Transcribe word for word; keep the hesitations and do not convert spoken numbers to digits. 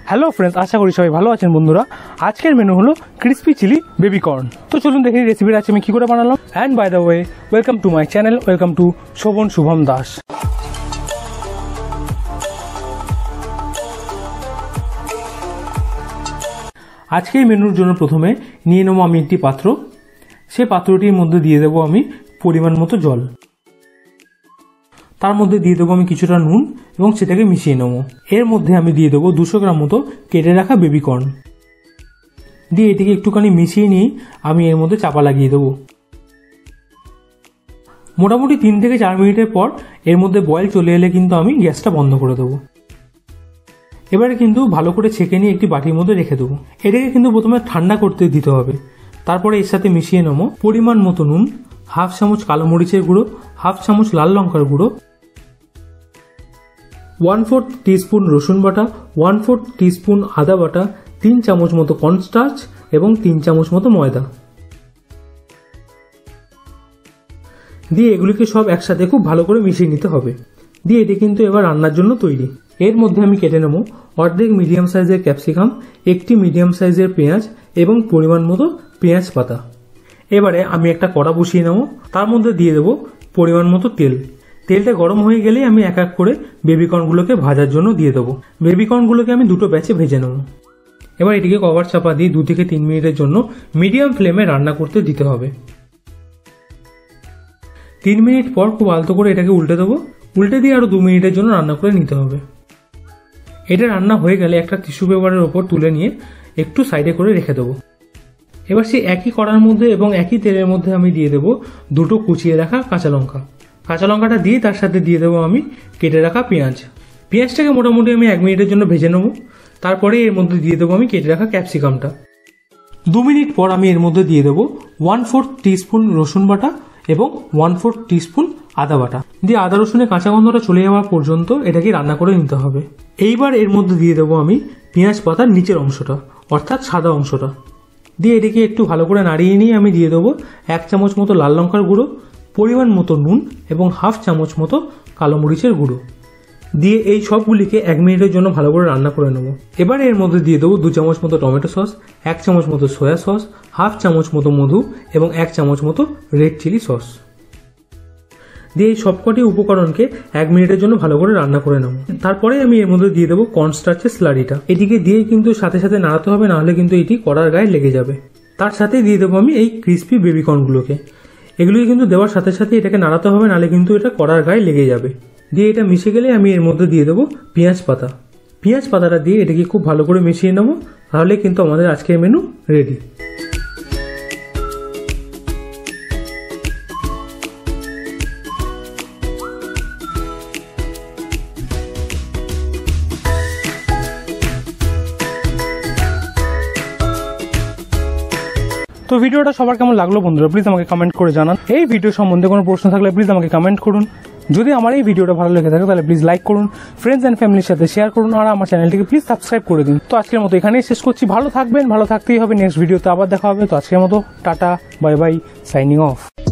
Hello friends, আশা করি সবাই ভালো আছেন বন্ধুরা। আজকের মেনু হলো ক্রিস্পি চিলি বেবি কর্ন। তো চলুন দেখি রেসিপিটা আছে আমি কী করে বানালাম। And by the way, welcome to my channel, welcome to Shovon Shuvam Das. আজকের মেনুর জন্য প্রথমে নিয়ে নেবো আমি একটি পাত্র। সেই পাত্রটির মধ্যে দিয়ে দেবো আমি পরিমাণ মতো জল। তার মধ্যে দিয়ে দেবো আমি কিছুটা নুন এবং সেটাকে মিশিয়ে নেবো। এর মধ্যে আমি দিয়ে দেবো দুশো গ্রাম মতো কেটে রাখা বেবি কর্ন। দিয়ে এটিকে একটুখানি মিশিয়ে নিয়ে আমি এর মধ্যে চাপা লাগিয়ে দেবো। মোটামুটি তিন থেকে চার মিনিটের পর এর মধ্যে বয়েল চলে এলে কিন্তু আমি গ্যাসটা বন্ধ করে দেবো। এবারে কিন্তু ভালো করে ছেঁকে নিয়ে একটি বাটির মধ্যে রেখে দেবো। এটাকে কিন্তু প্রথমে ঠান্ডা করতে দিতে হবে। তারপরে এর সাথে মিশিয়ে নেবো পরিমাণ মতো নুন, হাফ চামচ কালো মরিচের গুঁড়ো, হাফ চামচ লাল লঙ্কার গুঁড়ো, ওয়ান ফোর্থ টিস্পুন রসুন বাটা, ওয়ান ফোর্থ টিস্পুন আদা বাটা, তিন চামচ মতো কর্নস্টার্চ এবং তিন চামচ মতো ময়দা দিয়ে এগুলিকে সব একসাথে খুব ভালো করে মিশিয়ে নিতে হবে। দিয়ে এটি কিন্তু এবার রান্নার জন্য তৈরি। এর মধ্যে আমি কেটে নেব অর্ধেক মিডিয়াম সাইজের ক্যাপসিকাম, একটি মিডিয়াম সাইজের পেঁয়াজ এবং পরিমাণ মতো পেঁয়াজ পাতা। এবারে আমি একটা কড়া বসিয়ে নেব। তার মধ্যে দিয়ে দেবো পরিমাণ মতো তেল। তেলটা গরম হয়ে গেলেই আমি এক এক করে বেবিকর্নগুলোকে ভাজার জন্য দিয়ে দেবো। বেবিকর্নগুলোকে আমি দুটো ব্যাচে ভেজে নেব। এবার এটিকে কভার চাপা দিয়ে দু থেকে তিন মিনিটের জন্য মিডিয়াম ফ্লেমে রান্না করতে দিতে হবে। তিন মিনিট পর খুব আলতো করে এটাকে উল্টে দেবো। উল্টে দিয়ে আরও দু মিনিটের জন্য রান্না করে নিতে হবে। এটা রান্না হয়ে গেলে একটা টিস্যু পেপারের ওপর তুলে নিয়ে একটু সাইডে করে রেখে দেবো। এবার সেই একই কড়ার মধ্যে এবং একই তেলের মধ্যে আমি দিয়ে দেবো দুটো কুচিয়ে রাখা কাঁচা লঙ্কা। কাঁচা লঙ্কাটা দিয়ে তার সাথে দিয়ে দেবো আমি কেটে রাখা পেঁয়াজ। পেঁয়াজটাকে মোটামুটি আমি এক মিনিটের জন্য ভেজে নেবো। তারপরে এর মধ্যে দিয়ে দেবো আমি কেটে রাখা ক্যাপসিকামটা। দু মিনিট পর আমি এর মধ্যে দিয়ে দেবো ওয়ান ফোর্থ টিস্পুন রসুন বাটা এবং ওয়ান ফোর্থ টিস্পুন আদা বাটা দিয়ে আদা রসুনের কাঁচা গন্ধটা চলে যাওয়া পর্যন্ত এটাকে রান্না করে নিতে হবে। এইবার এর মধ্যে দিয়ে দেবো আমি পেঁয়াজ পাতার নিচের অংশটা, অর্থাৎ সাদা অংশটা। দিয়ে এটাকে একটু ভালো করে নাড়িয়ে নিয়ে আমি দিয়ে দেবো এক চামচ মতো লাল লঙ্কার গুঁড়ো, পরিমাণ মতো নুন এবং হাফ চামচ মতো কালো মরিচের গুঁড়ো দিয়ে এই সবগুলিকে এক মিনিটের জন্য ভালো করে রান্না করে নেব। এবার এর মধ্যে দিয়ে দেবো দু চামচ মতো টমেটো সস, এক চামচ মতো সয়া সস, হাফ চামচ মতো মধু এবং এক চামচ মতো রেড চিলি সস দিয়ে এই সবকটি উপকরণকে এক মিনিটের জন্য ভালো করে রান্না করে নেব। তারপরে আমি এর মধ্যে দিয়ে দেবো কর্নস্টার্চের স্লারিটা। এটিকে দিয়ে কিন্তু সাথে সাথে নাড়াতে হবে, নাহলে কিন্তু এটি কড়ার গায়ে লেগে যাবে। তার সাথে দিয়ে দেবো আমি এই ক্রিস্পি বেবিকর্নগুলোকে। এগুলোকে কিন্তু দেওয়ার সাথে সাথে এটাকে নাড়াতে হবে, নাহলে কিন্তু এটা কড়ার গায়ে লেগে যাবে। দিয়ে এটা মিশে গেলে আমি এর মধ্যে দিয়ে দেবো পেঁয়াজ পাতা। পেঁয়াজ পাতাটা দিয়ে এটাকে খুব ভালো করে মিশিয়ে নেব। তাহলে কিন্তু আমাদের আজকের মেনু রেডি। তো ভিডিওটা সবার কেমন লাগলো বন্ধুরা, প্লিজ আমাকে কমেন্ট করে জানান। এই ভিডিও সম্বন্ধে কোনো প্রশ্ন থাকলে প্লিজ আমাকে কমেন্ট করুন। যদি আমার এই ভিডিওটা ভালো লেগে থাকে তাহলে প্লিজ লাইক করুন, ফ্রেন্ডস অ্যান্ড ফ্যামিলির সাথে শেয়ার করুন, আর আমার চ্যানেলটিকে প্লিজ সাবস্ক্রাইব করে দিন। তো আজকের মতো এখানেই শেষ করছি। ভালো থাকবেন, ভালো থাকতেই হবে। নেক্সট ভিডিওতে আবার দেখা হবে। তো আজকের মতো tata, bye bye, signing of.